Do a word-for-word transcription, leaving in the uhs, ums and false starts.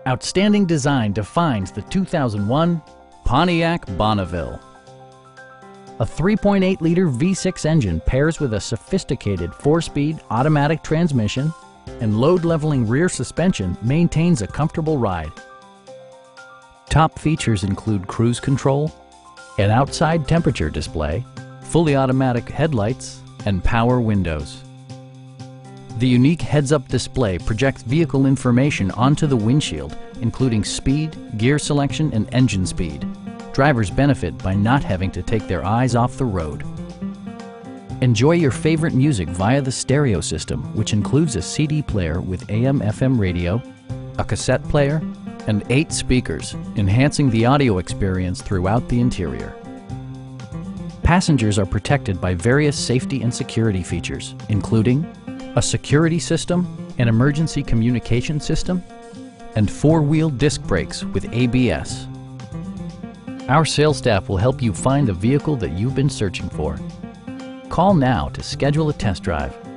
Outstanding design defines the two thousand one Pontiac Bonneville. A three point eight liter V six engine pairs with a sophisticated four-speed automatic transmission, and load-leveling rear suspension maintains a comfortable ride. Top features include cruise control, an outside temperature display, fully automatic headlights, and power windows. The unique heads-up display projects vehicle information onto the windshield, including speed, gear selection, and engine speed. Drivers benefit by not having to take their eyes off the road. Enjoy your favorite music via the stereo system, which includes a C D player with A M F M radio, a cassette player, and eight speakers, enhancing the audio experience throughout the interior. Passengers are protected by various safety and security features, including a security system, an emergency communication system, and four-wheel disc brakes with A B S. Our sales staff will help you find the vehicle that you've been searching for. Call now to schedule a test drive.